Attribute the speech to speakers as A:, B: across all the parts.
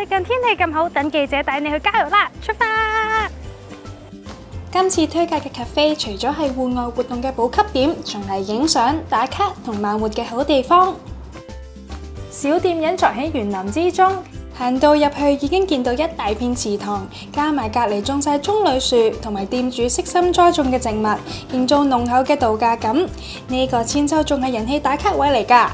A: 近天氣咁好，等記者帶你去郊遊啦！出發！
B: 今次推介嘅 cafe 除咗係戶外活動嘅補給點，仲係影相、打卡同慢活嘅好地方。小店隱藏喺園林之中，行到入去已經見到一大片池塘，加埋隔離種晒棕櫚樹，同埋店主悉心栽種嘅植物，營造濃厚嘅度假感。呢個千秋仲係人氣打卡位嚟㗎。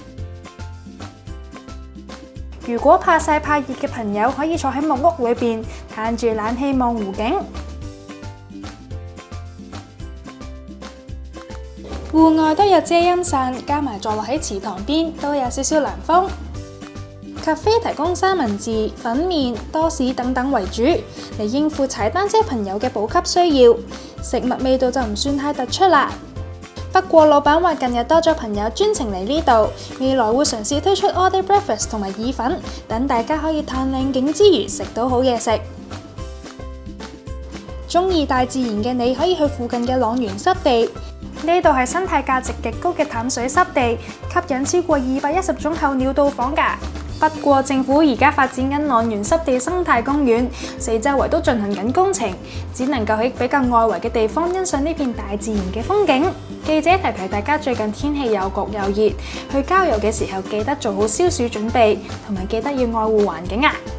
B: 如果怕曬怕熱嘅朋友，可以坐喺木屋裏邊，嘆住冷氣望湖景。戶外都有遮陰傘，加埋坐落喺池塘邊，都有少少涼風。cafe 提供三文治、粉麵、多士等等為主，嚟應付踩單車朋友嘅補給需要。食物味道就唔算太突出啦。不過老闆話近日多咗朋友專程嚟呢度，未來會嘗試推出 all day breakfast 同埋意粉，等大家可以嘆靚景之餘食到好嘢食。鍾意大自然嘅你可以去附近嘅塱原濕地，呢度係生態價值極高嘅淡水濕地，吸引超過210種候鳥到訪㗎。不過政府而家發展緊塱原濕地生態公園，四周圍都進行緊工程，只能夠喺比較外圍嘅地方欣賞呢片大自然嘅風景。記者提大家，最近天氣又焗又熱，去郊遊嘅時候記得做好消暑準備，同埋記得要愛護環境啊！